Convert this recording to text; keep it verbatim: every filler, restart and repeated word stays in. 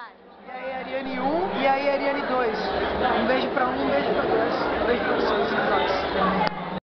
E aí, Ariane um e aí, Ariane dois. Um beijo pra um, um beijo pra dois.